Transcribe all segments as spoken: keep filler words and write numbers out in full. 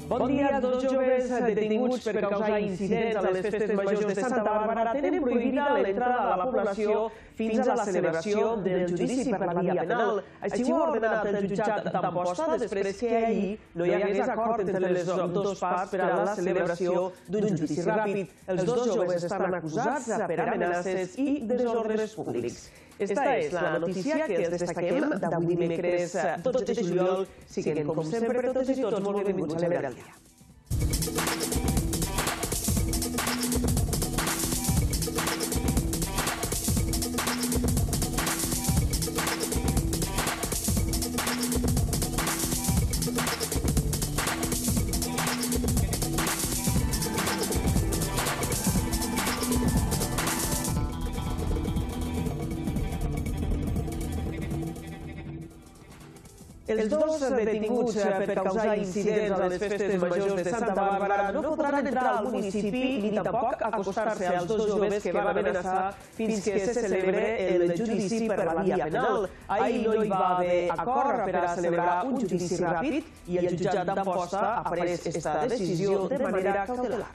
Bon dia. Dos joves detinguts per causar incidents a les festes majors de Santa Bàrbara tenen prohibida l'entrada a la població fins a la celebració del judici per la via penal. Així ho ha ordenat el jutjat d'Amposta després que ahir no hi hagués acord entre les dues parts per a la celebració d'un judici ràpid. Els dos joves estan acusats per amenaces i desordres públics. Esta és la notícia que els destaquem d'avui dimecres dotze de juliol. Siguin, com sempre, totes i tots molt benvinguts a l'Ebre al dia. Els dos detinguts per causar incidents a les festes majors de Santa Bàrbara no podran entrar al municipi ni tampoc acostar-se als dos joves que van amenaçar fins que se celebre el judici per la via penal. Ahir no hi va haver acord per a celebrar un judici ràpid i el jutjat d'Amposta ha pres esta decisió de manera cautelar.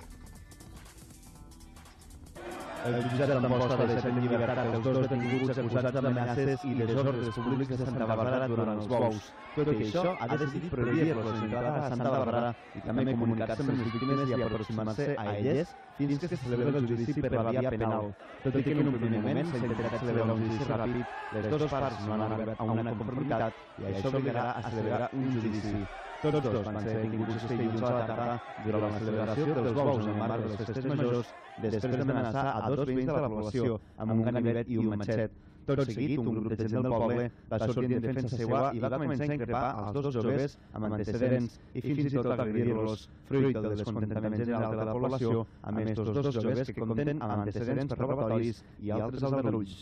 El jutjat d'Amposta ha deixat en llibertat els dos detinguts acusats d'amenaces i desordres públics de Santa Bàrbara durant els bous. Tot i això, ha decidit prohibir-los l'entrada a Santa Bàrbara i també comunicar-se amb les víctimes i aproximar-se a elles fins que se celebra el judici per la via penal. Tot i que en un primer moment s'ha intentat celebrar un judici ràpid, les dues parts no han arribat a una conformitat i això obligarà a celebrar un judici. Tots dos van ser detinguts este dilluns a la tarda durant la celebració dels bous en el marc de les festes majors després d'amenaçar a dos veïns de la població amb un ganivet i un matxet. Tot seguit, un grup de gent del poble va sortir en defensa seva i va començar a increpar als dos joves amb antecedents i fins i tot agredir-los, fruit del descontentament general de la població amb estos dos joves que compten amb antecedents robatoris i altres aldarulls.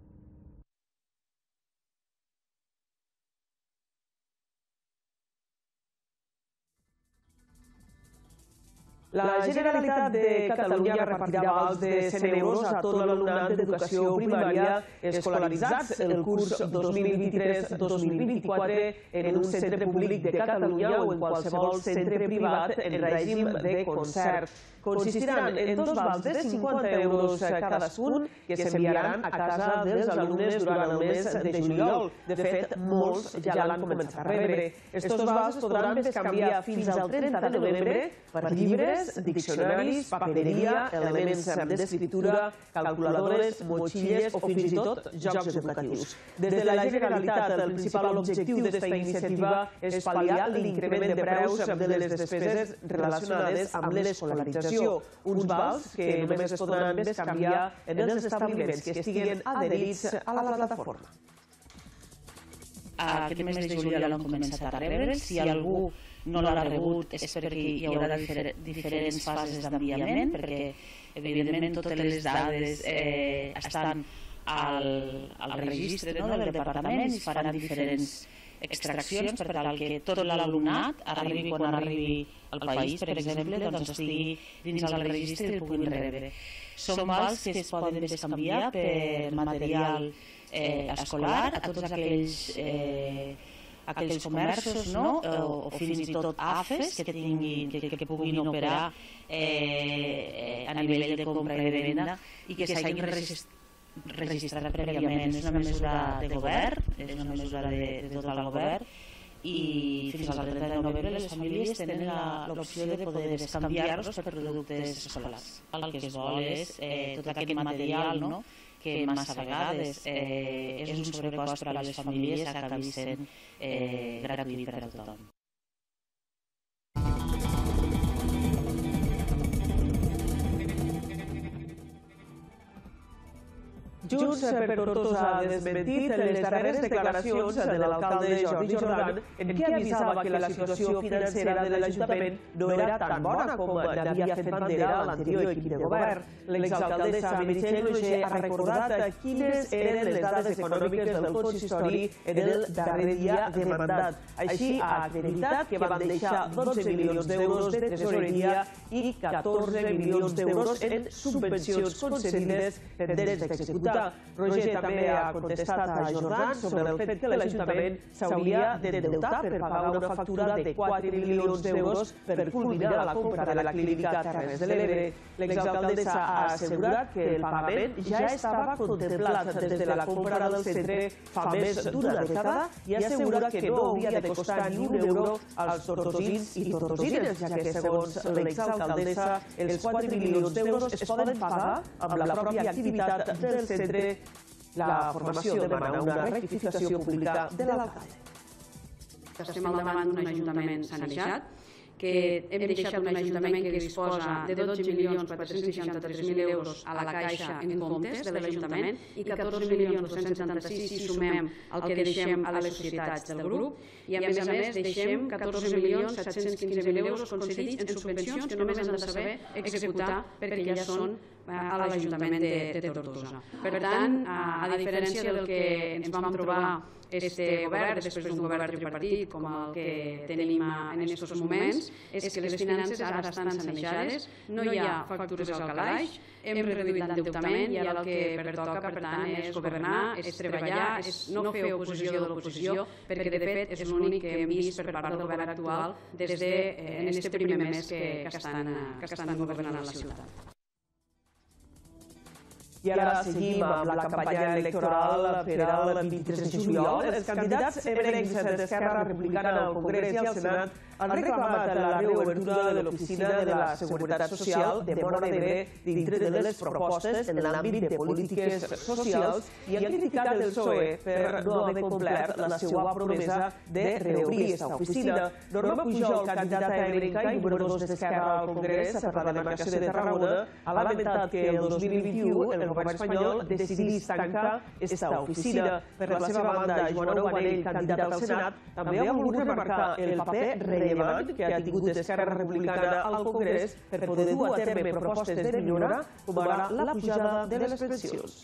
La Generalitat de Catalunya repartirà vals de cent euros a tot l'alumnat d'educació primària escolaritzats el curs dos mil vint-i-tres dos mil vint-i-quatre en un centre públic de Catalunya o en qualsevol centre privat en règim de concert. Consistiran en dos vals de cinquanta euros cadascun que s'enviaran a casa dels alumnes durant el mes de juliol. De fet, molts ja l'han començat a rebre. Estos vals podran bescanviar fins al trenta de novembre per llibres, diccionaris, papereria, elements d'escriptura, calculadores, motxilles o fins i tot jocs educatius. Des de la Generalitat, el principal objectiu d'esta iniciativa és pal·liar l'increment de preus de les despeses relacionades amb l'escolarització. Uns vals que només es podran bescanviar en els establiments que estiguin adherits a la plataforma. Aquest mes de juliol han començat a rebre'ls. Si algú no l'ha rebut és perquè hi haurà diferents fases d'enviament, perquè evidentment totes les dades estan al registre del departament i faran diferents extraccions per tal que tot l'alumnat arribi quan arribi al país, per exemple, doncs estigui dins el registre i el puguin rebre. Són vals que es poden bescanviar per material escolar a tots aquells aquells comerços o fins i tot A F Es que puguin operar a nivell de compra i de venda i que s'hagin registrat prèviament. És una mesura de govern, és una mesura de tot el govern i fins al trenta de novembre les famílies tenen l'opció de poder bescanviar-los per productes escolars. El que es vol és tot aquest material que massa vegades és un sobrecost per a les famílies que acabi sent gratuït per a tothom. Junts per Tortosa ha desmentit les darreres declaracions de l'alcalde Jordi Jordan en què avisava que la situació financera de l'Ajuntament no era tan bona com n'havia fet bandera l'anterior equip de govern. L'exalcaldessa Meritxell Roger ha recordat quines eren les dades econòmiques del consistori en el darrer dia de mandat. Així ha acreditat que van deixar dotze milions d'euros de tesoreria i catorze milions d'euros en subvencions concedides pendents d'executar. consulta. Roger també ha contestat a Jordan sobre el fet que l'Ajuntament s'hauria d'endeutar per pagar una factura de quatre milions d'euros per culminar la compra de la clínica Terres de l'Ebre. L'exalcaldessa ha assegurat que el pagament ja estava contemplat des de la compra del centre fa més d'una dècada i assegura que no hauria de costar ni un euro als tortosins i tortosines, ja que, segons l'exalcaldessa, els quatre milions d'euros es poden pagar amb la pròpia activitat del centre. La formació demana una rectificació pública de l'alcalde. Estem al davant d'un ajuntament sanejat, que hem deixat un ajuntament que disposa de dotze milions quatre-cents seixanta-tres mil euros a la caixa en comptes de l'Ajuntament i catorze milions dos-cents setanta-sis si sumem el que deixem a les societats del grup i a més a més deixem catorze milions set-cents quinze mil euros concedits en subvencions que només han de saber executar perquè ja són a l'Ajuntament de Tortosa. Per tant, a diferència del que ens vam trobar este govern, després d'un govern tripartit com el que tenim en aquests moments, és que les finances ara estan sanejades, no hi ha factures al calaix, hem reduït l'endeutament i ara el que pertoca, per tant, és governar, és treballar, és no fer oposició de l'oposició, perquè de fet és l'únic que hem vist per part del govern actual des d'aquest primer mes que estan governant a la ciutat. I ara seguim amb la campanya electoral per al vint-i-tres de juliol. Els candidats ebrencs d'Esquerra Republicana al Congrés i al Senat han reclamat la reobertura de l'Oficina de la Seguretat Social de Móra d'Ebre dintre de les propostes en l'àmbit de polítiques socials i han criticat el P S O E per no haver complert la seva promesa de reobrir aquesta oficina. Norma Pujol, candidata ebrenca i número dos d'Esquerra al Congrés per la demarcació de Tarragona, ha lamentat que el dos mil vint-i-u el govern espanyol decidís tancar aquesta oficina. Per la seva banda, Joan Aubanell, candidat al Senat, també ha volgut remarcar el paper rellevant que ha tingut Esquerra Republicana al Congrés per poder dur a terme propostes de millora, com ara la pujada de les pensions.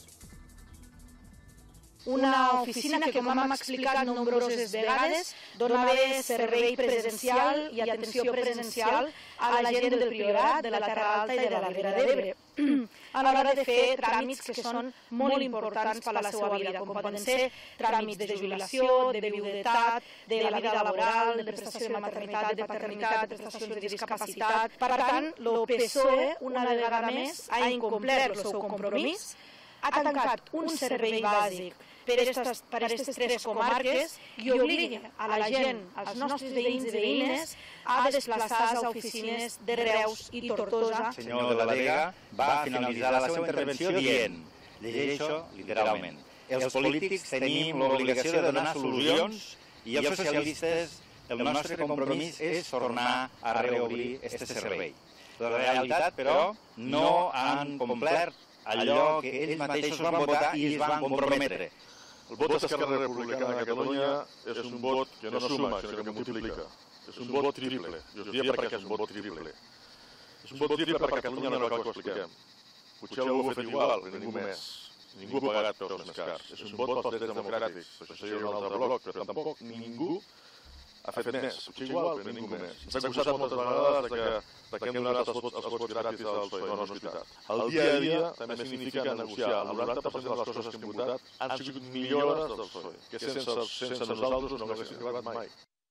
Una oficina que, com hem explicat nombroses vegades, donava servei presencial i atenció presencial a la gent del Priorat, de la Terra Alta i de la Ribera d'Ebre, a l'hora de fer tràmits que són molt importants per a la seva vida, com poden ser tràmits de jubilació, de viudetat, de la vida laboral, de prestació de maternitat, de paternitat, de prestacions de discapacitat. Per tant, el P S O E, una vegada més, ha incomplert el seu compromís, ha tancat un servei bàsic per aquestes tres comarques i obliga a la gent, als nostres veïns i veïnes, a desplaçar-se a oficines de Reus i Tortosa. El senyor de la Vega va finalitzar la seva intervenció dient, llegeixo literalment, els polítics tenim l'obligació de donar solucions i els socialistes el nostre compromís és tornar a reobrir aquest servei. La realitat, però, no han complert allò que ells mateixos van votar i es van comprometre. El vot d'Esquerra Republicana de Catalunya és un vot que no suma, sinó que multiplica. És un vot triple. I us diria per què és un vot triple. És un vot triple perquè a Catalunya no cal que ho expliquem. Potser algú ho ha fet igual, però ningú més. Ningú ha pagat peus més cars. És un vot pels drets democràtics. Això seria un altre bloc, però tampoc ningú ha fet més. Potser igual, però ningú més. Ens ha acusat moltes vegades que hem donat els vots gratis al P S O E. No, no és veritat. El dia a dia també significa negociar. El noranta per cent de les coses que hem votat han sigut millores del P S O E, que sense nosaltres no haguessin arribat mai.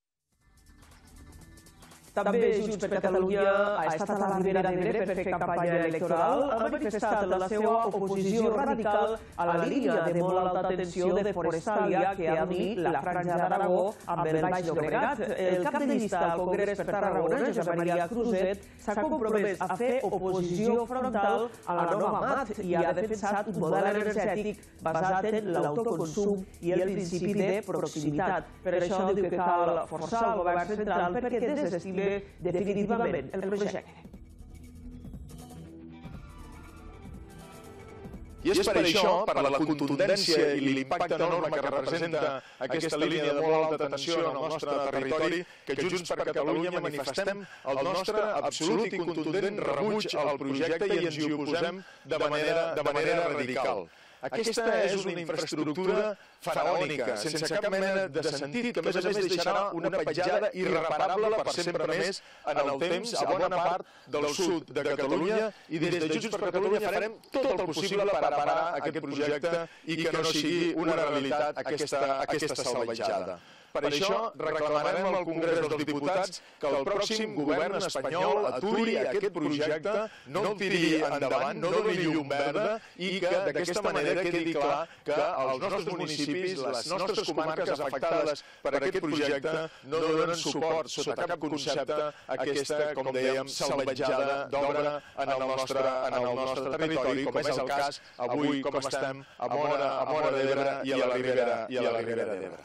També Junts per Catalunya ha estat a la Ribera d'Ebre per fer campanya electoral, ha manifestat la seva oposició radical a la línia de molt alta tensió de Forestalia que ha unit la Franja d'Aragó amb el Baix Llobregat. El cap de llista al Congrés per Tarragona, Josep Maria Cruzet, s'ha compromès a fer oposició frontal a la nova M A T i ha defensat un model energètic basat en l'autoconsum i el principi de proximitat. Per això diu que cal forçar el govern central perquè desestimi definitivament el projecte. I és per això, per la contundència i l'impacte enorme que representa aquesta línia de molt alta tensió en el nostre territori, que Junts per Catalunya manifestem el nostre absolut i contundent rebuig al projecte i ens hi oposem de manera radical. Aquesta és una infraestructura faraònica, sense cap mena de sentit, que a més a més deixarà una petjada irreparable per sempre més en el temps a bona part del sud de Catalunya, i des de Junts per Catalunya farem tot el possible per parar aquest projecte i que no sigui una realitat aquesta salvatjada. Per això reclamarem al Congrés dels Diputats que el pròxim govern espanyol aturi aquest projecte, no el tiri endavant, no doni llum verda i que d'aquesta manera quedi clar que els nostres municipis, les nostres comarques afectades per aquest projecte no donen suport sota cap concepte a aquesta, com dèiem, salvatjada d'obra en el nostre territori, com és el cas avui com estem a Móra d'Ebre i a la Ribera d'Ebre.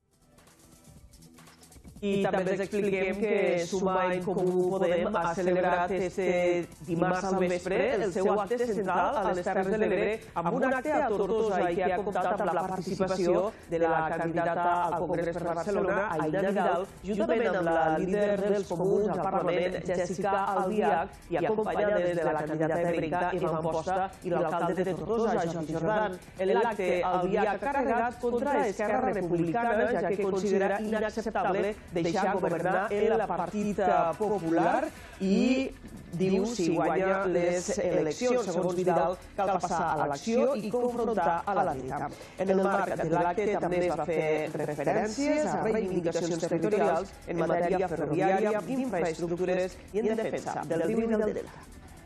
I també els expliquem que Suma en Comú Podem ha celebrat este dimarts al vespre el seu acte central a les Terres de l'Ebre amb un acte a Tortosa i que ha comptat amb la participació de la candidata al Congrés per Barcelona, Aïna Vidal, juntament amb la líder dels comuns al Parlament, Jessica Albiach, i acompanyada des de la candidata ebrenca, Eva Amposta, i l'alcalde de Tortosa, Jordi Jordan. En l'acte, Albiach ha carregat contra Esquerra Republicana, ja que considera inacceptable deixar governar el Partit Popular i diu si guanya les eleccions. Segons Vidal, cal passar a l'acció i confrontar a la dreta. En el marc de l'acte també es va fer referències a reivindicacions territorials en matèria ferroviària, infraestructures i en defensa del riu i del delta.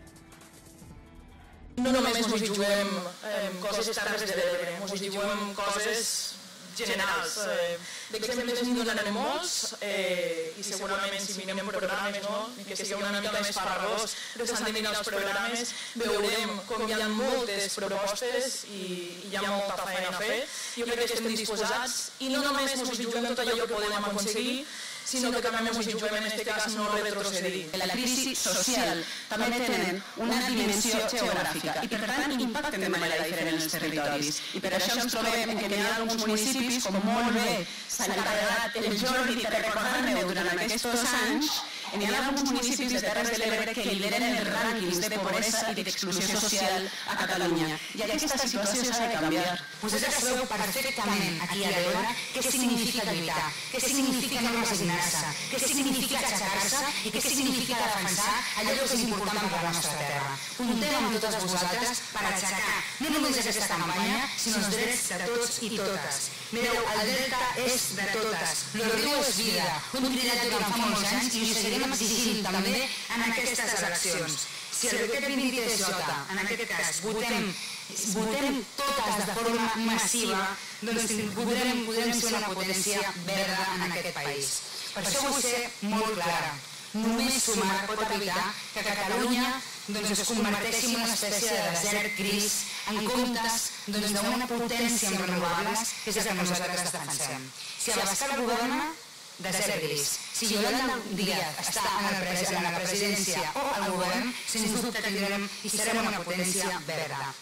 No només ens juguem coses Terres de l'Ebre, ens juguem coses generals. D'exemples n'hi donarem molts i segurament si mirem programes, que sigui una mica més farragós, restant de mirar els programes, veurem com hi ha moltes propostes i hi ha molta feina a fer. Jo crec que estem disposats i no només ens juguem tot allò que podem aconseguir, sinó que també ens juguem en aquest cas no retrocedir. La crisi social també tenen una dimensió geogràfica i per tant impacten de manera diferent els territoris. I per això ens trobem que hi ha alguns municipis, com molt bé s'ha encarregat el Jordi de recordar-ne durant aquests anys, hi ha alguns municipis de Terres de l'Ebre que lideren els rànquings de pobresa i d'exclusió social a Catalunya. I aquesta situació s'ha de canviar. Vosaltres sabeu perfectament aquí a veure què significa lluitar, què significa no resignar-se, què significa aixecar-se i què significa defensar allò que és important per la nostra terra. Comptem amb totes vosaltres per aixecar no només aquesta campanya, sinó els drets de tots i totes. Mireu, el delta és de totes, el riu és vida, un cridat durant fa molts anys i ho seguirem exigint també en aquestes eleccions. Si el aquest vint-i-tres J, en aquest cas, votem totes de forma massiva, doncs podrem ser una potència verda en aquest país. Per això vull ser molt clara. Només sumar pot evitar que Catalunya es converteixi en una espècie de desert gris en comptes d'una potència en renovables, que és el que nosaltres defensem. Si Abascal governa, desert gris. Si Yolanda Díaz està en la presidència o al govern, sens dubte tindrem i serem una potència verda.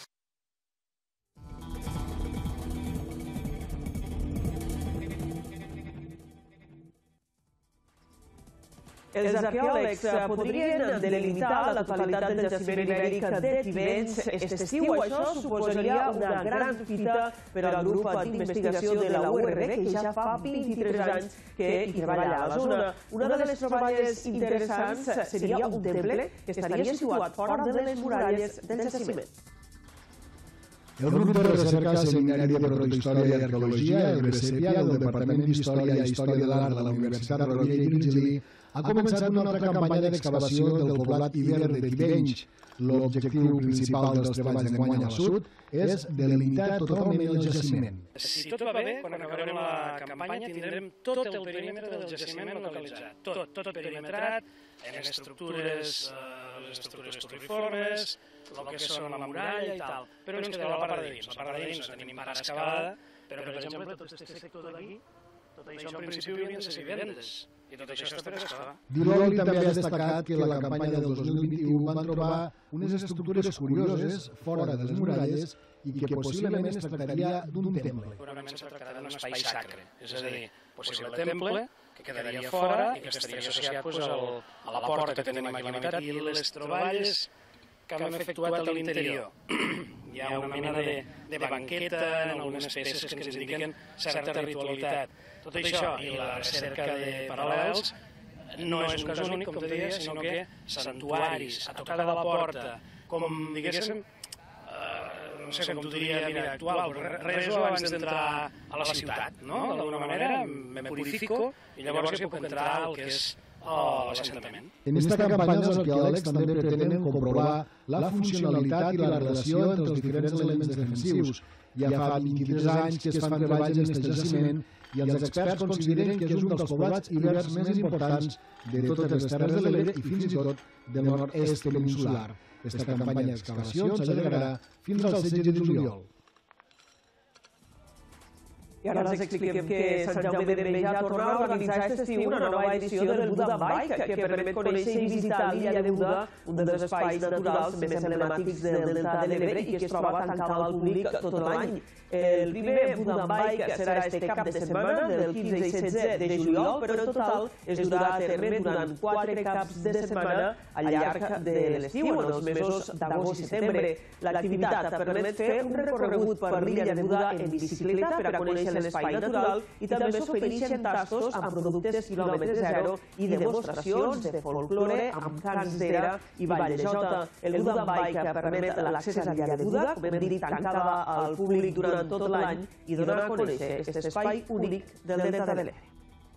Els arqueòlegs podrien delimitar la totalitat del jaciment ibèric de Tivenys aquest estiu. Això suposaria una gran fita per al grup d'investigació de la U R B, que ja fa vint-i-tres anys que hi treballa a la zona. Una de les troballes interessants seria un temple que estaria situat fora de les muralles del jaciment. El grup de recerca Seminari de Protohistòria i Arqueologia, el BCEPIA, del Departament d'Història i Història de l'Art de la Universitat Rovira i Virgili, ha començat una altra campanya d'excavació del poblat ibèric de Tivenys. L'objectiu principal dels treballs d'enguany al sud és delimitar totalment el jaciment. Si tot va bé, quan acabarem la campanya tindrem tot el perímetre del jaciment localitzat. Tot, tot perimetrat, en estructures, les estructures torriformes, el que són la muralla i tal. Però ens queda la part de dins. La part de dins no tenim part excavada, però per exemple tot aquest sector d'aquí, tot això en principi haurien de ser vivendes. I tot això està per excavar. Diloli també ha destacat que la campanya del dos mil vint-i-u van trobar unes estructures curioses fora de les muralles i que possiblement es tractaria d'un temple. Segurament es tractarà d'un espai sacre, és a dir, possible temple, que quedaria fora i que estaria associat a la porta que tenim aquí a la meitat i les troballes que hem efectuat a l'interior hi ha una mena de banqueta en algunes peces que ens indiquen certa ritualitat. Tot això i la recerca de paral·lels no és un cas únic, com te deia, sinó que santuaris, a tocar de la porta, com diguéssim, no sé com tu diria a vida actual, reso abans d'entrar a la ciutat, no? D'alguna manera me purifico i llavors ja puc entrar al que és l'assentament. En esta campanya els arqueòlegs també pretenen comprovar la funcionalitat i la relació entre els diferents elements defensius. Ja fa vint-i-tres anys que es fan treballs en aquest jaciment i els experts consideren que és un dels poblats ibers més importants de totes les terres de l'Ebre i fins i tot del nord-est peninsular. Esta campanya d'excavació s'allargarà fins al setze de juliol. I ara els expliquem que Sant Jaume d'Enveja torna a organitzar aquest estiu una nova edició del Buda Bike, que permet conèixer i visitar l'illa de Buda, un dels espais naturals més emblemàtics del delta de l'Ebre i que es troba tancada al públic tot l'any. El primer Buda Bike serà este cap de setmana, del quinze i setze de juliol, però en total es durà a terme durant quatre caps de setmana al llarg de l'estiu, en els mesos d'agost i setembre. L'activitat permet fer un recorregut per l'illa de Buda en bicicleta per a conèixer l'espai natural i també s'ofereixen tastos amb productes quilòmetre zero i demostracions de folklore amb cants d'era i ball de jota. El Buda Bike permet l'accés a l'illa de Buda, com hem dit, tancada al públic durant tot l'any i donar a conèixer aquest espai únic del delta de l'Ebre.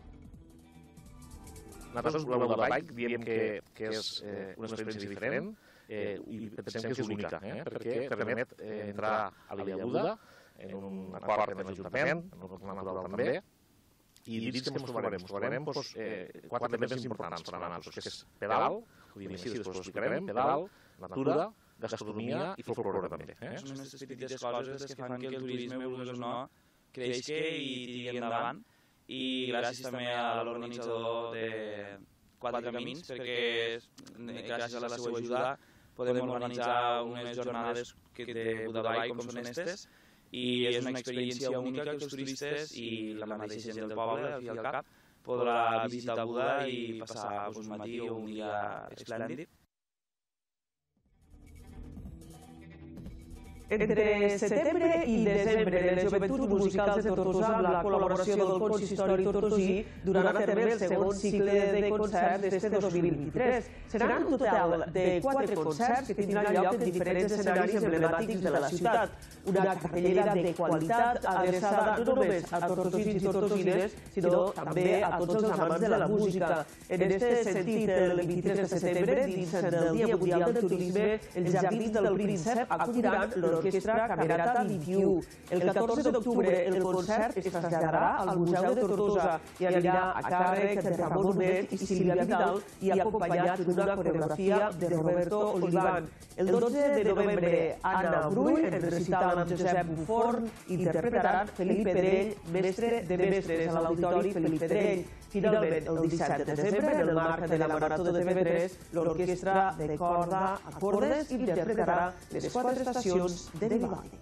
Nosaltres, el Buda Bike, diem que és una experiència diferent i pensem que és única, perquè permet entrar a l'illa de Buda en un acord amb l'Ajuntament, en un parc natural també, i dins que ens trobarem? Ens trobarem quatre elements importants per a nosaltres, que és pedal, ho diem així, després ho explicarem, pedal, natura, gastronomia i folklore també. Són aquestes petites coses que fan que el turisme, vulguis o no, creixi i tingui endavant, i gràcies també a l'organitzador de Quatre Camins, perquè gràcies a la seva ajuda podem organitzar unes jornades de Buda Bike com són aquestes, i és una experiència única que els turistes i la mateixa gent del poble, al fi i al cap, podrà visitar Buda i passar un matí o un dia esplèndid. Entre setembre i desembre, les joventuts musicals de Tortosa, amb la col·laboració del Consistori Tortosí, duran a terme el segon cicle de concerts d'este dos mil vint-i-tres. Seran un total de quatre concerts que tindran lloc en diferents escenaris emblemàtics de la ciutat. Una cartellera de qualitat adreçada no només a tortosins i tortosines, sinó també a tots els amants de la música. En aquest sentit, el vint-i-tres de setembre, dins del Dia Mundial del Turisme, els Jardins del Príncep acolliran l'Orquestra Camerata vint-i-u. El catorze d'octubre el concert es traslladarà al Museu de Tortosa i anirà a càrrec de Ramon Humet i Sílvia Vidal i acompanyat d'una coreografia de Roberto Olivan. El dotze de novembre, Anna Brull, en recital amb Josep Buforn, interpretaran Felip Pedrell, mestre de mestres a l'Auditori Felip Pedrell. Finalment, el disset de desembre, en el marc de la Marató de T V tres, l'Orquestra de Corda a Cordes interpretarà les quatre estacions de Vivaldi.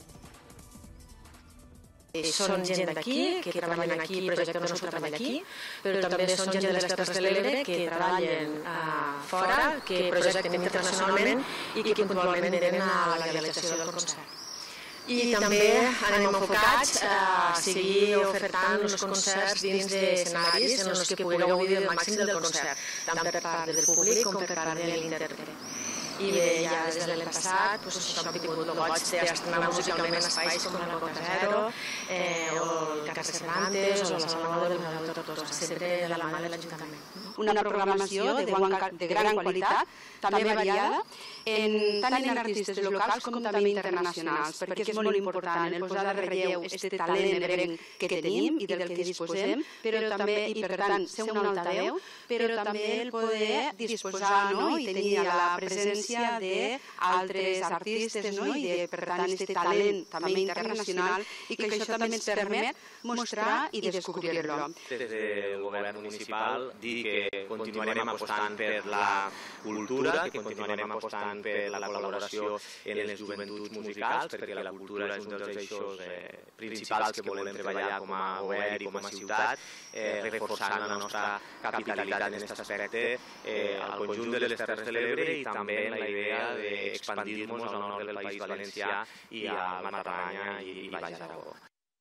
Són gent d'aquí, que treballen aquí, el projecte no s'ho treballa aquí, però també són gent de les Terres de l'Ebre que treballen fora, que projecten internacionalment i que puntualment venen a la realització del concert. I també anem enfocats a seguir ofertant els concerts dins d'escenaris en els que pugueu gaudir el màxim del concert, tant per part del públic com per part de l'intèrpret. I bé, ja des de l'any passat hem tingut el goig d'estrenar musicalment espais com la Cota Zero, o el Casa Cervantes, o la Sala Nova del Museu de Tortosa, sempre de la mà de l'Ajuntament. Una programació de gran qualitat, també variada, tant en artistes locals com també internacionals, perquè és molt important el posar de relleu aquest talent ebrenc que tenim i del que disposem, però també, i per tant, ser un altaveu, però també el poder disposar i tenir la presència d'altres artistes i, per tant, aquest talent també internacional i que això també ens permet mostrar i descobrir-lo. Des del govern municipal dir que continuarem apostant per la cultura, que continuarem apostant per la col·laboració en les joventuts musicals, perquè la cultura és un dels eixos principals que volem treballar com a govern i com a ciutat, reforçant la nostra capitalitat en aquest aspecte al conjunt de les Terres de l'Ebre i també en la la idea d'expandir-nos al nord del País Valencià i a Matarranya i Baix Aragó.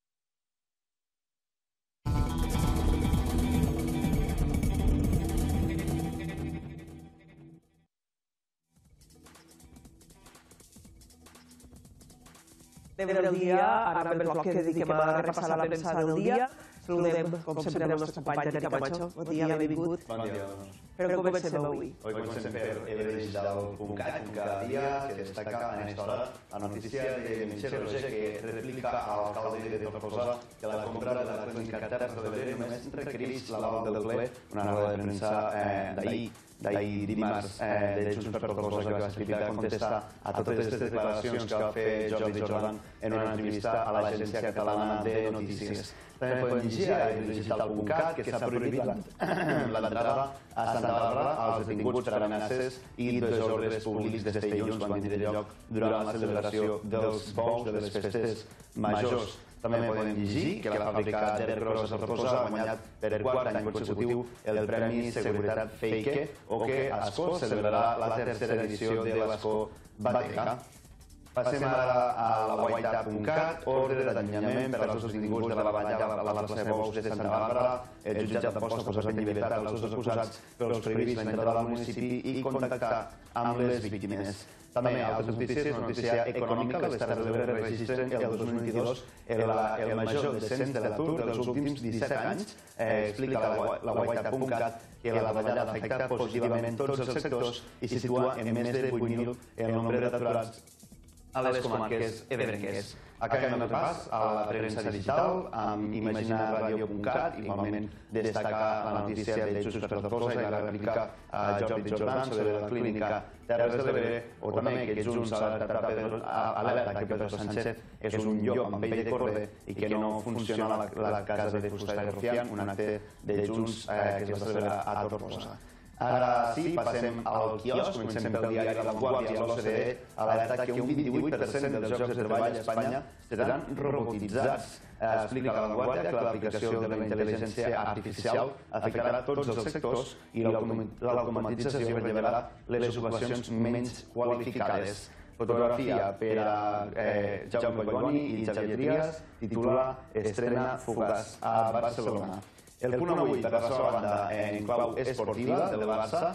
Anem del dia, ara amb el bloc que dediquem a repassar la premsa del dia. Saludem, com sempre, el nostre company Dani Camacho. Bon dia, benvingut. Bon dia. Però comencem avui. Hoy comencem per eldigital punt cat, un cada dia que destaca en esta hora la notícia de Michel Roger que replica a l'alcalde de Tortosa que la compra de la clínica Terres de l'Ebre només requereix l'aval del ple, una roda de premsa d'ahir d'ahir dimarts de Junts per Tortosa que va servir per contestar a totes aquestes declaracions que va fer Jordi Jordan en una entrevista a l'Agència Catalana de Notícies. També podem llegir a eldigital punt cat que s'ha prohibit l'entrada a Santa Bàrbara als detinguts per amenaces i desordres públics d'este dilluns van tindre lloc durant la celebració dels bous de les festes majors. També podem llegir que la fàbrica d'Ercros a Tortosa ha guanyat per quart any consecutiu el Premi Seguretat Feike o que Ascó celebrarà la tercera edició de l'Ascó Bateca. Passem ara a la guaita punt cat, ordre d'atanyament per als detinguts de la balla a la plaça de Bous de Santa Bàrbara. El jutjat d'Amposta ha posat en llibertat els dos acusats pels prohibits l'entrada al municipi i contactar amb les víctimes. També altres notícies, una notícia econòmica, les Terres de l'Ebre registren el dos mil vint-i-dos el major descens de l'atur dels últims disset anys. Explica la guaita punt cat que la davallada afecta positivament tots els sectors i situa en més de vuit mil el nombre d'aturats a les comarques ebrenques. Acabem el repàs a la premsa digital amb imaginaradio punt cat, igualment destaca la notícia de Junts per Tortosa i la rèplica a Jordi Jordan sobre la clínica Terres de l'Ebre, o també que Junts alerta que Pedro Sánchez és un llop amb pell de corda i que no funciona la casa de fusta de Rufián, un acte de Junts que es va celebrar a Tortosa. Ara sí, passem al quiosc, comencem pel diari La Vanguardia. L'O C D E alerta que un vint-i-vuit per cent dels llocs de treball a Espanya seran robotitzats. Explica La Vanguardia que l'aplicació de la intel·ligència artificial afectarà tots els sectors i l'automatització rellevarà les ocupacions menys qualificades. Fotografia per a Jaume Collboni i Xavier Trias, titula Estrena fugaç a Barcelona. El punt avui, per la seva banda, en clau esportiva del Barça,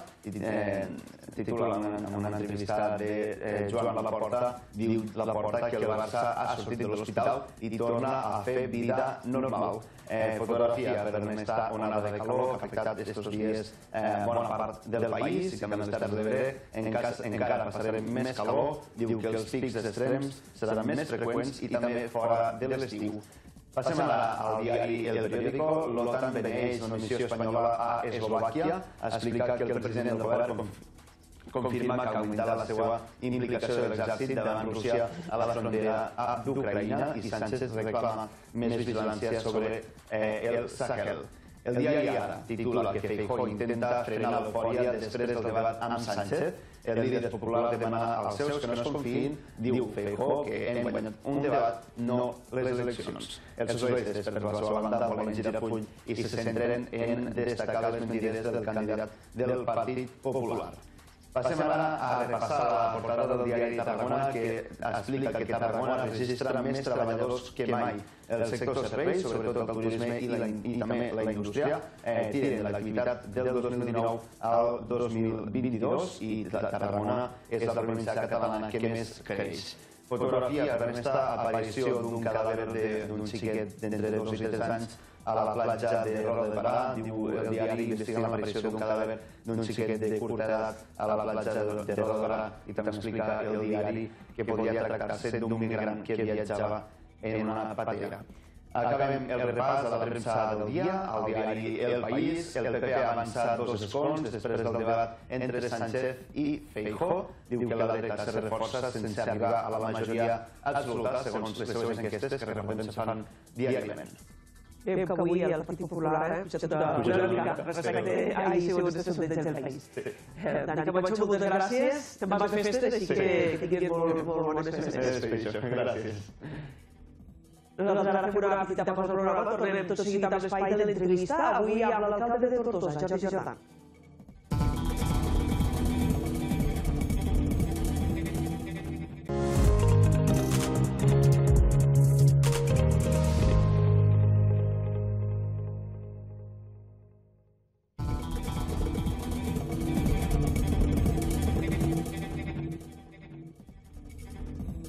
titula en una entrevista de Joan Laporta, diu Laporta que el Barça ha sortit de l'hospital i torna a fer vida normal. Fotografia per on està onada de calor, que ha afectat aquests dies bona part del país i també les Terres de l'Ebre. Encara passarem més calor, diu que els pics extrems seran més freqüents i també fora de l'estiu. Passem ara al diari El Periódico. L'OTAN beneeix una missió espanyola a Eslovàquia. Explica que el president del govern confirma que ha augmentat la seva implicació de l'exèrcit davant Rússia a la frontera d'Ucraïna i Sánchez reclama més vigilància sobre el Sahel. El diari Ara titula que Feijóo intenta frenar l'eufòria després del debat amb Sánchez. El líder popular demana als seus que no es confiïn, diu Feijóo que hem guanyat un debat, no les eleccions. Els socialistes, per la seva banda, volen girar full i se centren en destacar les mentides del candidat del Partit Popular. Passem ara a repassar la portada del diari Tarragona que explica que Tarragona registra més treballadors que mai. El sector serveis, sobretot el turisme i també la indústria, tiren l'activitat del dos mil dinou al dos mil vint-i-dos i Tarragona és la província catalana que més creix. Fotografia per esta aparició d'un cadàver d'un xiquet d'entre dos i tres anys a la platja de Roda de Barà. Diu el diari investiga l'aparició d'un cadàver d'un xiquet de curta edat a la platja de Roda de Barà i també explica el diari que podria tractar-se d'un migrant que viatjava en una patera. Acabem el repàs de la premsa del dia, al diari El País. El P P ha avançat dos escons després del debat entre Sánchez i Feijóo. Diu que la dreta se reforça sense arribar a la majoria absoluta, segons les seves enquestes que realment es fan diàriament. Veiem que avui el Partit Popular ha pujat una mica respecte a ahir segons els sondejos del País. Dani Camacho, moltes gràcies. Te'n vas a festes, així que tinguis molt bones festes. Gràcies. Nosaltres ara fem una petita pausa al programa, tornem tot seguit amb l'espai de l'entrevista, avui amb l'alcalde de Tortosa, Jordi Jordan.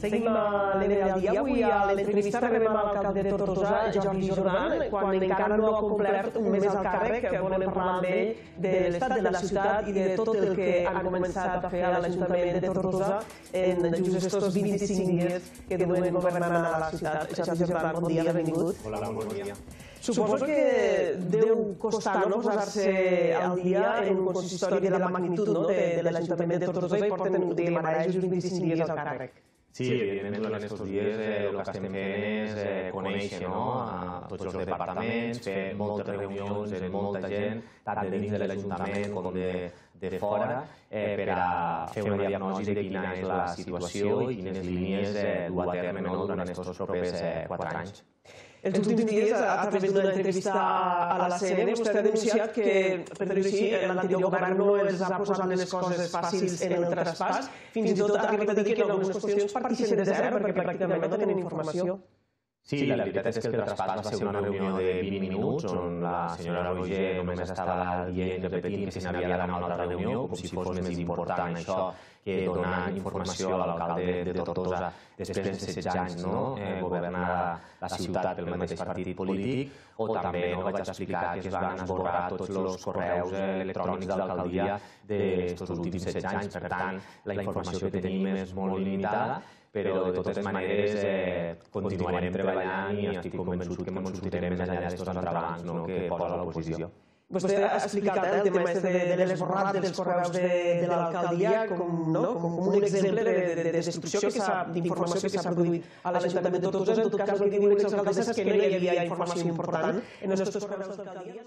Seguim a l'Ebre al dia. Avui a l'entrevista rebem a l'alcalde de Tortosa, Jordi Jordan, quan encara no ha complert un mes al càrrec. Volem parlar amb ell de l'estat de la ciutat i de tot el que han començat a fer a l'Ajuntament de Tortosa en just estos vint-i-cinc dies que duen governant a la ciutat. Jordi Jordan, bon dia, benvingut. Hola, bon dia. Suposo que deu costar posar-se al dia en un consistori de la magnitud de l'Ajuntament de Tortosa i porten, diguem, ara just vint-i-cinc dies al càrrec. Sí, evidentment, durant aquests dies el que estem fent és conèixer tots els departaments, fer moltes reunions amb molta gent, tant de dins de l'Ajuntament com de fora, per a fer una diagnosi de quina és la situació i quines línies dur a terme durant aquests propers quatre anys. Els últims dies, a través d'una entrevista a la C N, vostè ha denunciat que, per dir-ho així, l'anterior govern no els ha posat les coses fàcils en el traspàs. Fins i tot ha arribat a dir que en algunes qüestions partixen de zero, perquè pràcticament no tenen informació. Sí, la veritat és que el traspàs va ser una reunió de vint minuts on la senyora Roger només estava dient i repetint que se n'havia d'anar a una altra reunió, com si fos més important això que donar informació a l'alcalde de Tortosa després de setze anys governar la ciutat pel mateix partit polític, o també vaig explicar que es van esborrar tots els correus electrònics de l'alcaldia d'aquests últims setze anys. Per tant, la informació que tenim és molt limitada, però de totes maneres continuarem treballant i estic convençut que ens sortirem més enllà d'aquests entrebancs que posa l'oposició. Vostè ha explicat el tema de l'esborrat dels correus de l'alcaldia com un exemple de destrucció d'informació que s'ha produït a l'Ajuntament de Tortosa. En tot cas, el que diuen les alcaldesses és que no hi havia informació important en aquests correus de l'alcaldia.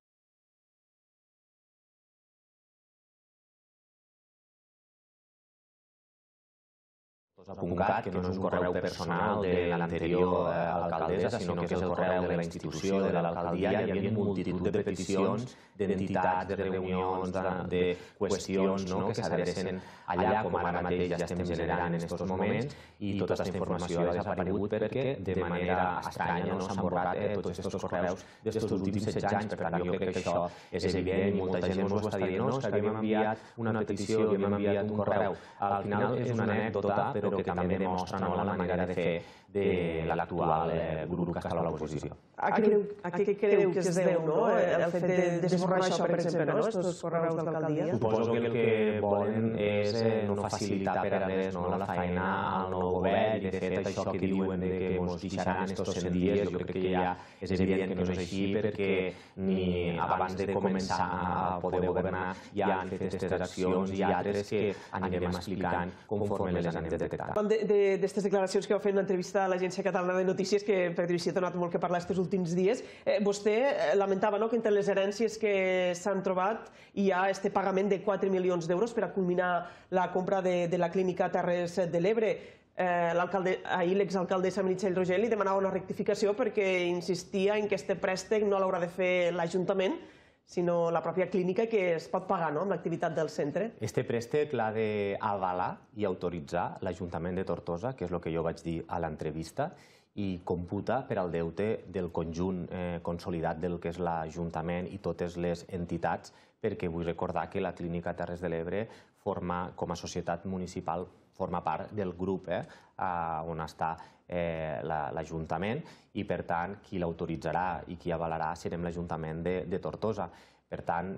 Apuntat, que no és un correu personal de l'anterior alcaldessa, sinó que és el correu de la institució, de l'alcaldia. Hi havia multitud de peticions, d'entitats, de reunions, de qüestions que s'adrecen allà, com ara mateix ja estem generant en aquests moments, i tota aquesta informació ha desaparegut perquè de manera estranya s'han borrat tots aquests correus d'aquests últims setze anys. Per tant, jo crec que això és evident i molta gent ens ho està dient, no, és que havíem enviat una petició, havíem enviat un correu. Al final és una anècdota, però que també demostra la manera de fer de l'actual grup que està a l'oposició. A què creu que es deu el fet d'esborrar això, per exemple, aquests correus d'alcaldia? Suposo que el que volen és no facilitar per a res la feina al nou govern, i de fet això que diuen que ens deixaran aquests cent dies, jo crec que ja és evident que no és així, perquè ni abans de començar a poder governar ja han fet aquestes accions i altres que anirem explicant conforme les anem detectant. D'aquestes declaracions que va fer en l'entrevista a l'Agència Catalana de Notícies, que per dir-ho així ha donat molt que parlar aquests últims dies, vostè lamentava que entre les herències que s'han trobat hi ha este pagament de quatre milions d'euros per a culminar la compra de la clínica Terres de l'Ebre. Ahir l'exalcaldessa Meritxell Roger li demanava una rectificació perquè insistia en que este préstec no l'haurà de fer l'Ajuntament, sinó la pròpia clínica, que es pot pagar amb l'activitat del centre. Este préstec l'ha d'avalar i autoritzar l'Ajuntament de Tortosa, que és el que jo vaig dir a l'entrevista, i computa per al deute del conjunt consolidat del que és l'Ajuntament i totes les entitats, perquè vull recordar que la clínica Terres de l'Ebre forma, com a societat municipal, forma part del grup on està l'Ajuntament, i per tant qui l'autoritzarà i qui avalarà serem l'Ajuntament de Tortosa. Per tant,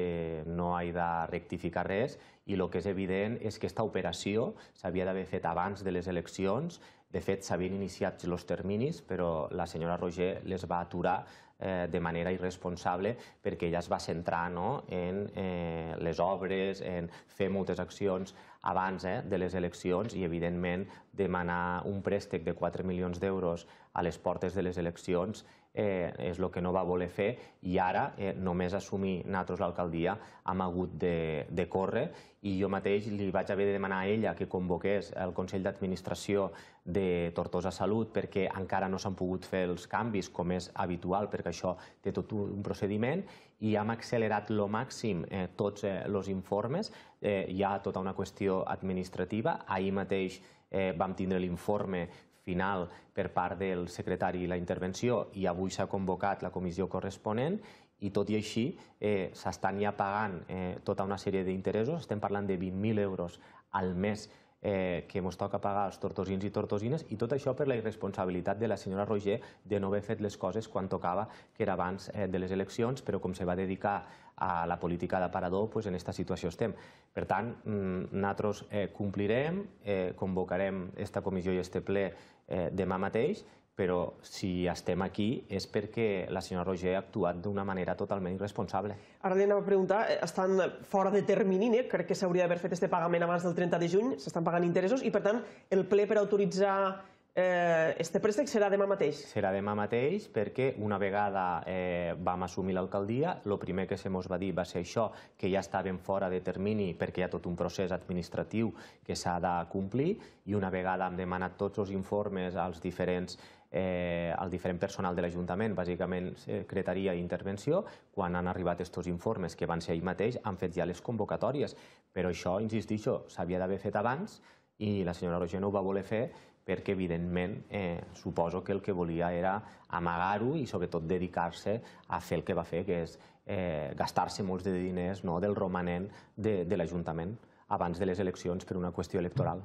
no hi ha de rectificar res, i el que és evident és que aquesta operació s'havia d'haver fet abans de les eleccions. De fet, s'havien iniciat els terminis, però la senyora Roger les va aturar de manera irresponsable perquè ella es va centrar en les obres, en fer moltes accions abans de les eleccions, i evidentment demanar un préstec de quatre milions d'euros a les portes de les eleccions és el que no va voler fer, i ara només assumir nosaltres l'alcaldia hem hagut de córrer, i jo mateix li vaig haver de demanar a ella que convoqués el Consell d'Administració de Tortosa Salut, perquè encara no s'han pogut fer els canvis com és habitual, perquè això té tot un procediment, i hem accelerat al màxim tots els informes. Hi ha tota una qüestió administrativa. Ahir mateix vam tindre l'informe final per part del secretari i la intervenció, i avui s'ha convocat la comissió corresponent, i tot i així s'estan ja pagant tota una sèrie d'interessos. Estem parlant de vint mil euros al mes que ens toca pagar als tortosins i tortosines, i tot això per la irresponsabilitat de la senyora Roigé de no haver fet les coses quan tocava, que era abans de les eleccions, però com se va dedicar a la política d'aparador, en aquesta situació estem. Per tant, nosaltres complirem, convocarem aquesta comissió i aquest ple demà mateix, però si estem aquí és perquè la senyora Roigé ha actuat d'una manera totalment irresponsable. Ara li anem a preguntar, estan fora de termini, crec que s'hauria d'haver fet aquest pagament abans del trenta de juny, s'estan pagant interessos i per tant el ple per autoritzar aquest préstec serà demà mateix? Serà demà mateix perquè una vegada vam assumir l'alcaldia, el primer que se mos va dir va ser això, que ja estàvem fora de termini perquè hi ha tot un procés administratiu que s'ha de complir, i una vegada hem demanat tots els informes als diferents al diferent personal de l'Ajuntament, bàsicament secretaria i intervenció, quan han arribat aquests informes, que van ser ahir mateix, han fet ja les convocatòries. Però això, insistixo, s'havia d'haver fet abans i la senyora Roigé no ho va voler fer perquè, evidentment, suposo que el que volia era amagar-ho i, sobretot, dedicar-se a fer el que va fer, que és gastar-se molts de diners del romanent de l'Ajuntament abans de les eleccions per una qüestió electoral.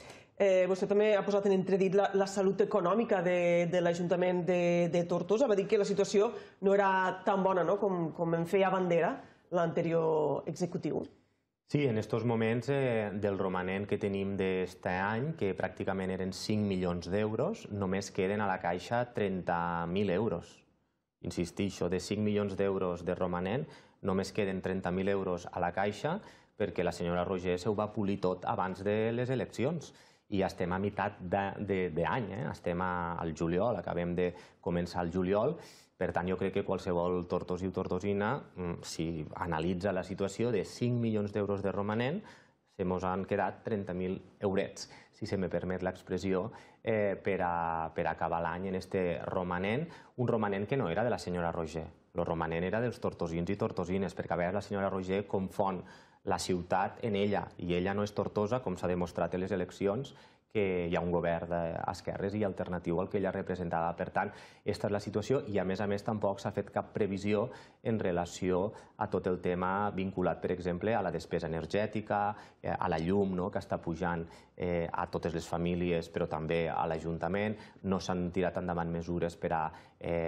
Vostè també ha posat en entredit la salut econòmica de l'Ajuntament de Tortosa. Va dir que la situació no era tan bona com en feia bandera l'anterior executiu. Sí, en aquests moments del romanent que tenim d'aquest any, que pràcticament eren cinc milions d'euros, només queden a la caixa trenta mil euros. Insistixo, de cinc milions d'euros de romanent, només queden trenta mil euros a la caixa, perquè la senyora Roigé se ho va polir tot abans de les eleccions. I estem a meitat d'any, estem al juliol, acabem de començar el juliol. Per tant, jo crec que qualsevol tortosí o tortosina, si analitza la situació de cinc milions d'euros de romanent, se mos han quedat trenta mil eurets, si se me permet l'expressió, per acabar l'any en aquest romanent, un romanent que no era de la senyora Roigé. El romanent era dels tortosins i tortosines, perquè a vegades la senyora Roigé confon la ciutat en ella, i ella no és Tortosa, com s'ha demostrat en les eleccions, que hi ha un govern d'esquerres i alternatiu al que ella representava. Per tant, aquesta és la situació, i a més a més tampoc s'ha fet cap previsió en relació a tot el tema vinculat, per exemple, a la despesa energètica, a la llum, que està pujant a totes les famílies, però també a l'Ajuntament. No s'han tirat endavant mesures per a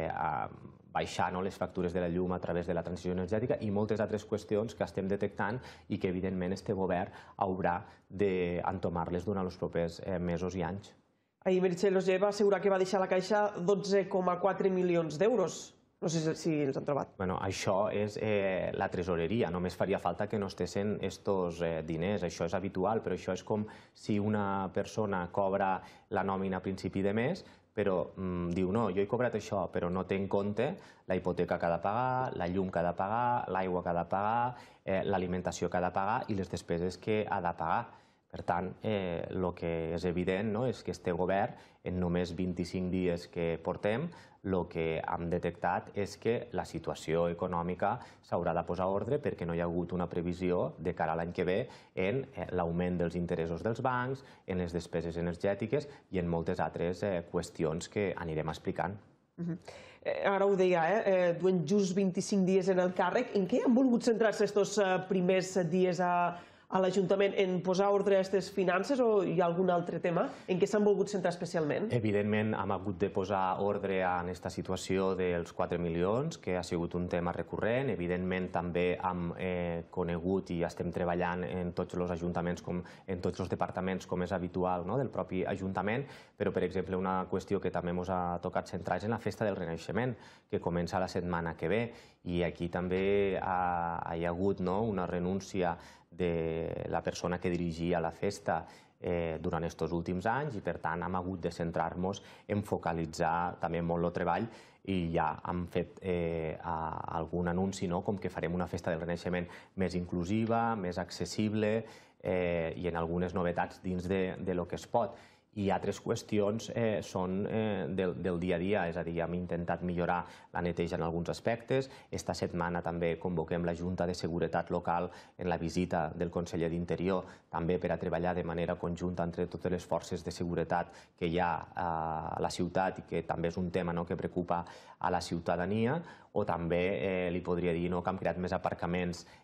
baixar les factures de la llum a través de la transició energètica i moltes altres qüestions que estem detectant i que, evidentment, este govern haurà d'entomar-les durant els propers mesos i anys. Ahir Meritxell Roigé va assegurar que va deixar a la caixa dotze coma quatre milions d'euros. No sé si els han trobat. Això és la tresoreria. Només faria falta que no estessin aquests diners. Això és habitual, però això és com si una persona cobra la nòmina a principi de mes, però diu, no, jo he cobrat això, però no té en compte la hipoteca que ha de pagar, la llum que ha de pagar, l'aigua que ha de pagar, l'alimentació que ha de pagar i les despeses que ha de pagar. Per tant, el que és evident és que este govern, en només vint-i-cinc dies que portem, el que hem detectat és que la situació econòmica s'haurà de posar ordre perquè no hi ha hagut una previsió de cara a l'any que ve en l'augment dels interessos dels bancs, en les despeses energètiques i en moltes altres qüestions que anirem explicant. Ara ho deia, duen just vint-i-cinc dies en el càrrec. En què han volgut centrar-se aquests primers dies a a l'Ajuntament en posar ordre a aquestes finances o hi ha algun altre tema en què s'han volgut centrar especialment? Evidentment, hem hagut de posar ordre en aquesta situació dels quatre milions, que ha sigut un tema recurrent. Evidentment, també hem conegut i estem treballant en tots els ajuntaments, en tots els departaments, com és habitual del propi Ajuntament, però, per exemple, una qüestió que també ens ha tocat centrar és en la Festa del Renaixement, que comença la setmana que ve, i aquí també hi ha hagut una renúncia de la persona que dirigia la festa durant aquests últims anys i, per tant, hem hagut de centrar-nos en focalitzar també molt el treball i ja hem fet algun anunci com que farem una festa del Renaixement més inclusiva, més accessible i en algunes novetats dins del que es pot. I altres qüestions són del dia a dia, és a dir, hem intentat millorar la neteja en alguns aspectes. Esta setmana també convoquem la Junta de Seguretat Local en la visita del conseller d'Interior, també per a treballar de manera conjunta entre totes les forces de seguretat que hi ha a la ciutat i que també és un tema que preocupa a la ciutadania, o també li podria dir que hem creat més aparcaments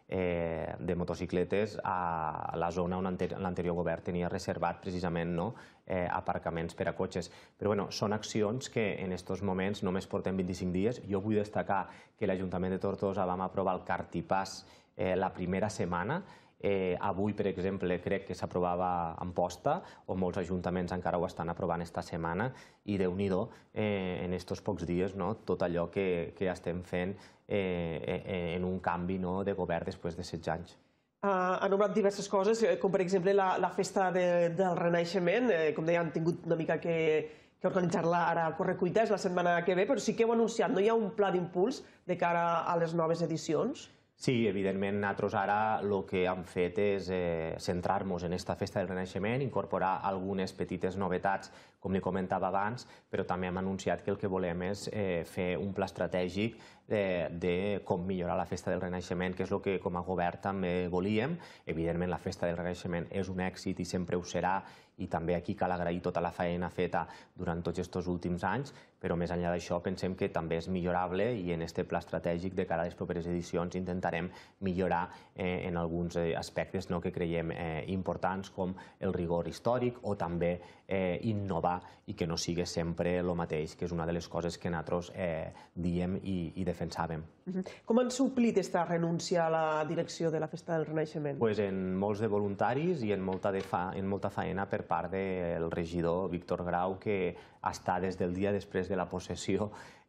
de motocicletes a la zona on l'anterior govern tenia reservat precisament aparcaments per a cotxes. Però bé, són accions que en aquests moments només portem vint-i-cinc dies. Jo vull destacar que l'Ajuntament de Tortosa vam aprovar el Cartipàs la primera setmana. Avui, per exemple, crec que s'aprovava Amposta, o molts ajuntaments encara ho estan aprovant esta setmana, i Déu-n'hi-do, en aquests pocs dies, tot allò que estem fent en un canvi de govern després de setze anys. Ha nombrat diverses coses, com per exemple la festa del Renaixement, com deia, han tingut una mica que organitzar-la ara a correcuites la setmana que ve, però sí que heu anunciat, no hi ha un pla d'impuls de cara a les noves edicions? Sí, evidentment, nosaltres ara el que hem fet és centrar-nos en aquesta festa del Renaixement, incorporar algunes petites novetats, com li comentava abans, però també hem anunciat que el que volem és fer un pla estratègic de com millorar la festa del Renaixement, que és el que com a govern també volíem. Evidentment, la festa del Renaixement és un èxit i sempre ho serà, i també aquí cal agrair tota la feina feta durant tots aquests últims anys, però més enllà d'això pensem que també és millorable i en aquest pla estratègic de cara a les properes edicions intentarem millorar en alguns aspectes que creiem importants, com el rigor històric o també innovar i que no sigui sempre el mateix, que és una de les coses que nosaltres diem i defensàvem. Com han suplit aquesta renúncia a la direcció de la Festa del Renaixement? En molts de voluntaris i en molta feina per part del regidor Víctor Grau, que està des del dia després de la possessió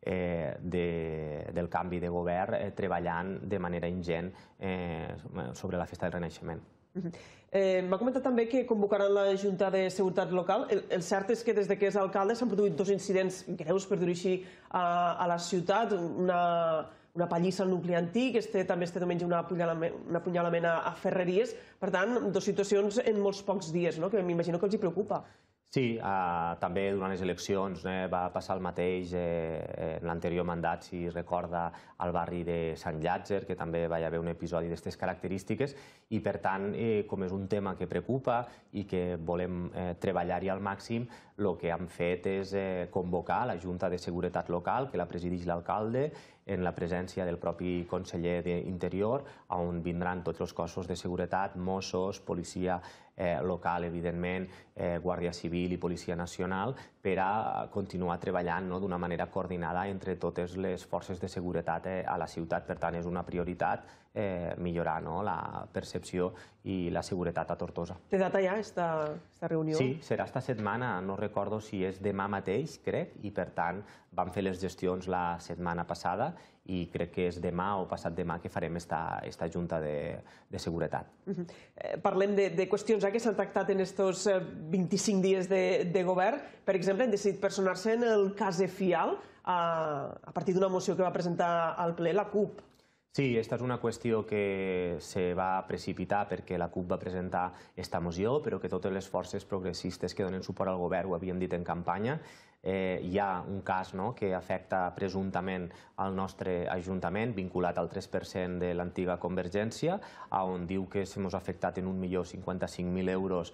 del canvi de govern treballant de manera ingent sobre la Festa del Renaixement. M'ha comentat també que convocaran la Junta de Seguretat Local. El cert és que des que és alcalde s'han produït dos incidents greus, per dir-ho així, a la ciutat. Una pallissa al nucli antic, també este diumenge un apunyalament a Ferreries. Per tant, dues situacions en molts pocs dies, que m'imagino que els hi preocupa. Sí, també durant les eleccions va passar el mateix en l'anterior mandat, si recorda, al barri de Sant Llàtzer, que també va haver un episodi d'aquestes característiques, i per tant, com és un tema que preocupa i que volem treballar-hi al màxim, el que hem fet és convocar la Junta de Seguretat Local, que la presideix l'alcalde, en la presència del propi conseller d'Interior, on vindran tots els cossos de seguretat, Mossos, policia local, evidentment, Guàrdia Civil i Policia Nacional, per a continuar treballant d'una manera coordinada entre totes les forces de seguretat a la ciutat. Per tant, és una prioritat millorar la percepció i la seguretat a Tortosa. Té data ja aquesta reunió? Sí, serà esta setmana, no recordo si és demà mateix, crec, i per tant vam fer les gestions la setmana passada i crec que és demà o passat demà que farem aquesta Junta de Seguretat. Parlem de qüestions que s'han tractat en aquests vint-i-cinc dies de govern. Per exemple, han decidit personar-se en el cas Efial a partir d'una moció que va presentar al ple la CUP. Sí, aquesta és una qüestió que se va precipitar perquè la CUP va presentar aquesta moció, però que totes les forces progressistes que donen suport al govern ho havien dit en campanya. Hi ha un cas que afecta presumptament al nostre Ajuntament, vinculat al tres per cent de l'antiga Convergència, on diu que s'hem afectat en un milió cinquanta-cinc mil euros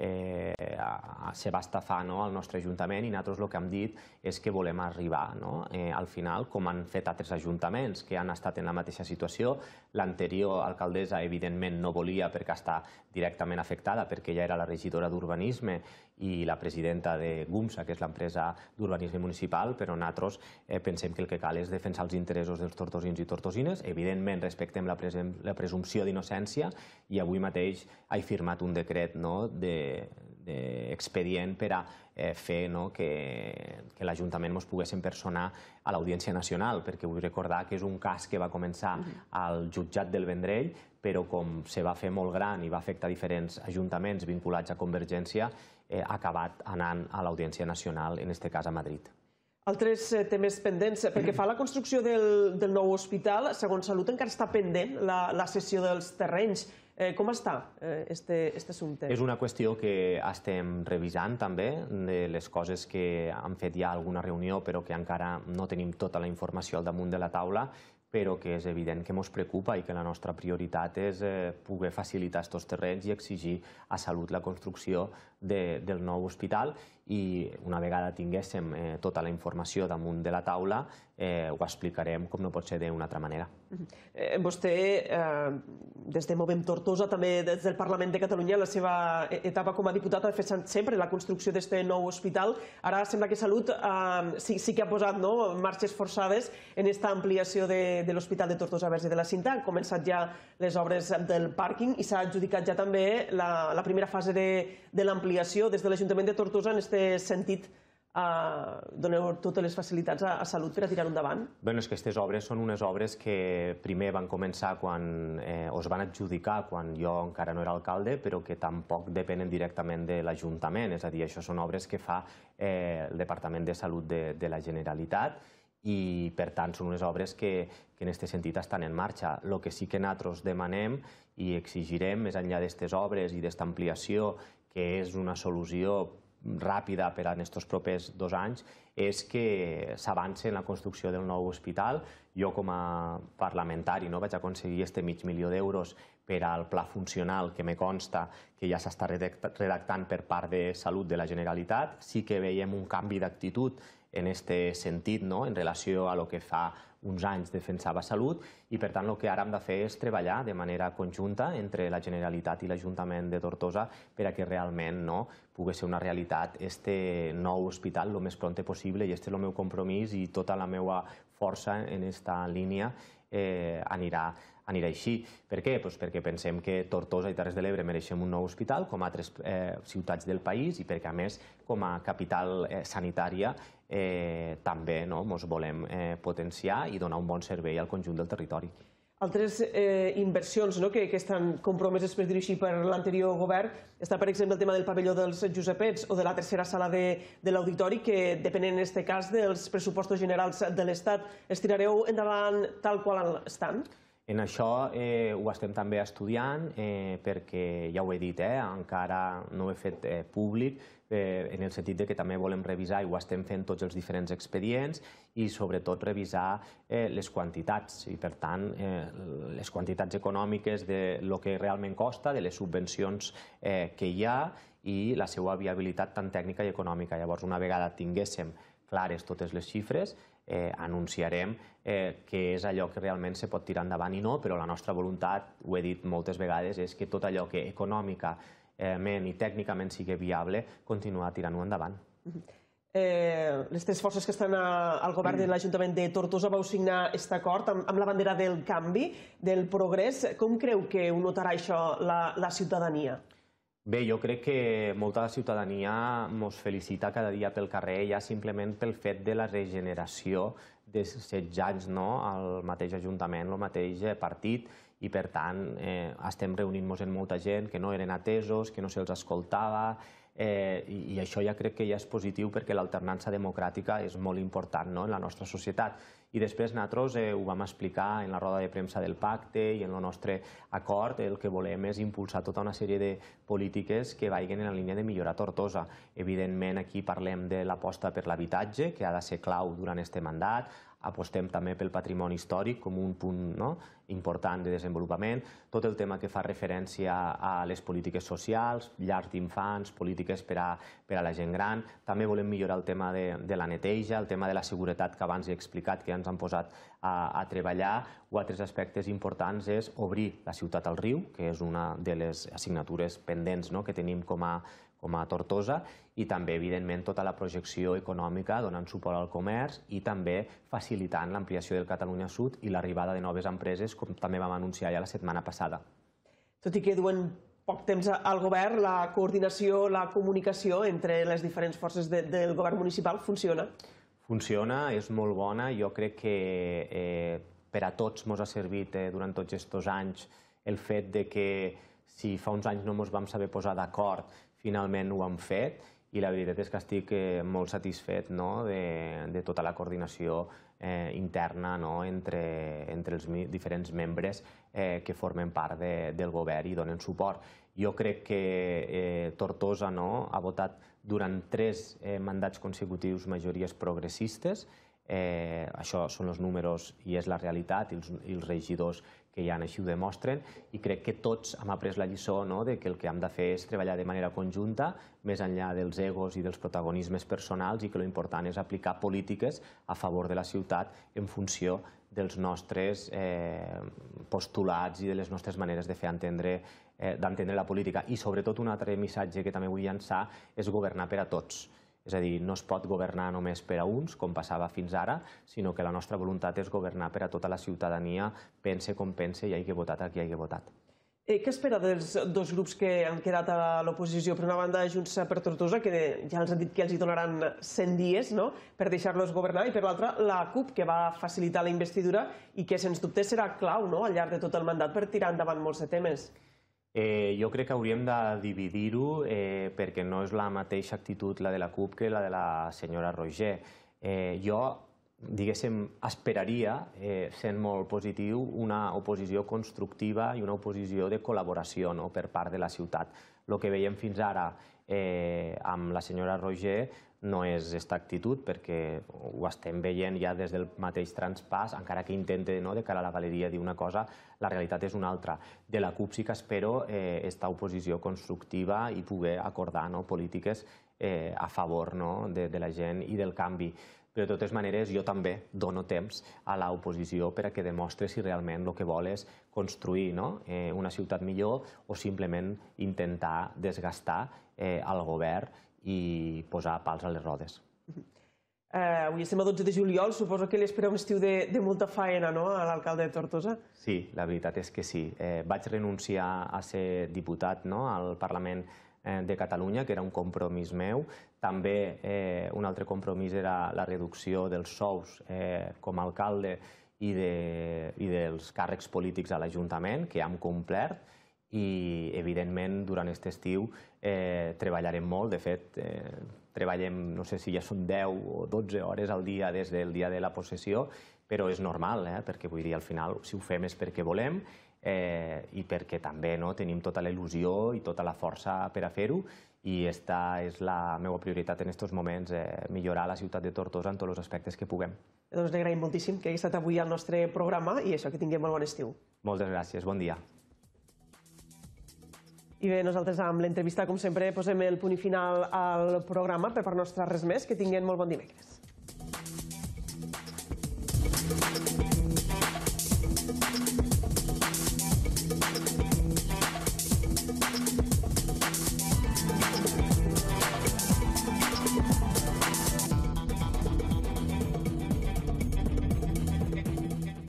se va estafar al nostre Ajuntament, i nosaltres el que hem dit és que volem arribar al final, com han fet altres ajuntaments que han estat en la mateixa situació. L'anterior alcaldessa, evidentment, no volia perquè està directament afectada, perquè ella era la regidora d'Urbanisme i la presidenta de GUMSA, que és l'empresa d'urbanisme municipal, però nosaltres pensem que el que cal és defensar els interessos dels tortosins i tortosines. Evidentment, respectem la presumpció d'innocència i avui mateix he firmat un decret d'expedient per a fer que l'Ajuntament ens poguéssim personar a l'Audiència Nacional, perquè vull recordar que és un cas que va començar al jutjat del Vendrell, però com se va fer molt gran i va afectar diferents ajuntaments vinculats a Convergència, ha acabat anant a l'Audiència Nacional, en aquest cas a Madrid. Altres temes pendents. Pel que fa a la construcció del nou hospital, segons Salut encara està pendent la cessió dels terrenys. Com està aquest assumpte? És una qüestió que estem revisant també, de les coses que han fet ja alguna reunió però que encara no tenim tota la informació al damunt de la taula, però que és evident que ens preocupa i que la nostra prioritat és poder facilitar aquests terrenys i exigir a Salut la construcció del nou hospital, i una vegada tinguéssim eh, tota la informació damunt de la taula eh, ho explicarem com no pot ser d'una altra manera. Eh, vostè, eh, des de Movem Tortosa, també des del Parlament de Catalunya, la seva etapa com a diputat ha defensat sempre la construcció d'aquest nou hospital. Ara sembla que Salut eh, sí, sí que ha posat no, marxes forçades en aquesta ampliació de, de l'Hospital de Tortosa Verge de la Cinta. Han començat ja les obres del pàrquing i s'ha adjudicat ja també la, la primera fase de, de l'ampliació. Des de l'Ajuntament de Tortosa, en aquest sentit, Uh, doneu totes les facilitats a, a Salut per a tirar-ho endavant? Bé, és que aquestes obres són unes obres que primer van començar quan eh, o es van adjudicar quan jo encara no era alcalde, però que tampoc depenen directament de l'Ajuntament. És a dir, això són obres que fa eh, el Departament de Salut de, de la Generalitat i, per tant, són unes obres que, que en aquest sentit estan en marxa. El que sí que nosaltres demanem i exigirem, més enllà d'aquestes obres i d'aquesta ampliació, que és una solució ràpida per a aquests propers dos anys, és que s'avanci en la construcció del nou hospital. Jo, com a parlamentari, no, vaig aconseguir este mig milió d'euros per al pla funcional que me consta que ja s'està redactant per part de Salut de la Generalitat. Sí que veiem un canvi d'actitud en aquest sentit, no?, en relació a el que fa uns anys defensava Salut, i per tant el que ara hem de fer és treballar de manera conjunta entre la Generalitat i l'Ajuntament de Tortosa per a que realment no pugui ser una realitat este nou hospital el més pront possible, i este és el meu compromís i tota la meva força en aquesta línia eh, anirà anirà així. Per què? Pues perquè pensem que Tortosa i Terres de l'Ebre mereixem un nou hospital, com a altres eh, ciutats del país, i perquè, a més, com a capital eh, sanitària, eh, també no, ens volem eh, potenciar i donar un bon servei al conjunt del territori. Altres eh, inversions no, que, que estan compromeses, per dir-ho així, per l'anterior govern, està, per exemple, el tema del pavelló dels Josepets o de la tercera sala de, de l'auditori, que depenen, en aquest cas, dels pressupostos generals de l'Estat. Els tirareu endavant tal qual estan? En això eh, ho estem també estudiant eh, perquè, ja ho he dit, eh, encara no ho he fet eh, públic, eh, en el sentit de que també volem revisar, i ho estem fent tots els diferents expedients, i sobretot revisar eh, les quantitats, i per tant eh, les quantitats econòmiques de lo que realment costa, de les subvencions eh, que hi ha i la seva viabilitat tant tècnica i econòmica. Llavors, una vegada tinguéssim clares totes les xifres, Eh, anunciarem eh, què és allò que realment se pot tirar endavant i no, però la nostra voluntat, ho he dit moltes vegades, és que tot allò que econòmicament i tècnicament sigui viable, continuar tirant-ho endavant. Eh, les tres forces que estan a, al govern de l'Ajuntament de Tortosa vau signar aquest acord amb, amb la bandera del canvi, del progrés. Com creu que ho notarà això la, la ciutadania? Bé, jo crec que molta ciutadania ens felicita cada dia pel carrer ja simplement pel fet de la regeneració de setze anys al mateix Ajuntament, el mateix partit, i per tant estem reunint-nos amb molta gent que no eren atesos, que no se'ls escoltava, i això ja crec que ja és positiu perquè l'alternança democràtica és molt important en la nostra societat. I després nosaltres ho vam explicar en la roda de premsa del pacte i en el nostre acord. El que volem és impulsar tota una sèrie de polítiques que vagin en la línia de millorar Tortosa. Evidentment, aquí parlem de l'aposta per l'habitatge, que ha de ser clau durant aquest mandat. Apostem també pel patrimoni històric com un punt important de desenvolupament. Tot el tema que fa referència a les polítiques socials, llars d'infants, polítiques per a la gent gran. També volem millorar el tema de la neteja, el tema de la seguretat que abans he explicat, que ja ens han posat a treballar. O altres aspectes importants és obrir la ciutat al riu, que és una de les assignatures pendents que tenim com a com a Tortosa, i també, evidentment, tota la projecció econòmica donant suport al comerç i també facilitant l'ampliació del Catalunya Sud i l'arribada de noves empreses, com també vam anunciar ja la setmana passada. Tot i que duen poc temps al govern, la coordinació, la comunicació entre les diferents forces del govern municipal funciona? Funciona, és molt bona. Jo crec que per a tots ens ha servit durant tots aquests anys el fet que si fa uns anys no ens vam saber posar d'acord, finalment ho hem fet, i la veritat és que estic molt satisfet de tota la coordinació interna entre els diferents membres que formen part del govern i donen suport. Jo crec que Tortosa ha votat durant tres mandats consecutius majories progressistes. Això són els números i és la realitat, i els regidors que hi ha, així ho demostren, i crec que tots hem après la lliçó de que el que hem de fer és treballar de manera conjunta, més enllà dels egos i dels protagonismes personals, i que l'important és aplicar polítiques a favor de la ciutat en funció dels nostres postulats i de les nostres maneres de fer entendre d'entendre la política. I sobretot un altre missatge que també vull llançar és governar per a tots. És a dir, no es pot governar només per a uns, com passava fins ara, sinó que la nostra voluntat és governar per a tota la ciutadania, pense com pense i hagi votat a qui hagi votat. Què espera dels dos grups que han quedat a l'oposició? Per una banda, Junts per Tortosa, que ja els han dit que els hi donaran cent dies per deixar-los governar, i per l'altra, la CUP, que va facilitar la investidura i que, sens dubte, serà clau al llarg de tot el mandat per tirar endavant molts de temes. Jo crec que hauríem de dividir-ho perquè no és la mateixa actitud la de la CUP que la de la senyora Roigé. Jo, diguéssim, esperaria, sent molt positiu, una oposició constructiva i una oposició de col·laboració per part de la ciutat. El que veiem fins ara amb la senyora Roigé no és aquesta actitud, perquè ho estem veient ja des del mateix traspàs, encara que intente de cara a la galeria dir una cosa, la realitat és una altra. De la CUP sí que espero aquesta oposició constructiva i poder acordar polítiques a favor de la gent i del canvi. Però, de totes maneres, jo també dono temps a l'oposició perquè demostri si realment el que vol és construir una ciutat millor o simplement intentar desgastar el govern i posar pals a les rodes. Avui estem a dotze de juliol, suposo que li espera un estiu de molta faena a l'alcalde de Tortosa? Sí, la veritat és que sí. Vaig renunciar a ser diputat al Parlament de Catalunya, que era un compromís meu. També un altre compromís era la reducció dels sous com a alcalde i dels càrrecs polítics a l'Ajuntament, que hem complert, i evidentment durant aquest estiu treballarem molt. De fet, treballem, no sé si ja són deu o dotze hores al dia des del dia de la possessió, però és normal, perquè vull dir, al final, si ho fem és perquè volem i perquè també tenim tota la il·lusió i tota la força per a fer-ho, i aquesta és la meva prioritat en aquests moments, millorar la ciutat de Tortosa en tots els aspectes que puguem. Doncs li agraïm moltíssim que hagi estat avui al nostre programa i això, que tinguem molt bon estiu. Moltes gràcies, bon dia. I bé, nosaltres amb l'entrevista, com sempre, posem el punt i final al programa. Per part nostra, res més, que tinguin molt bon dimecres.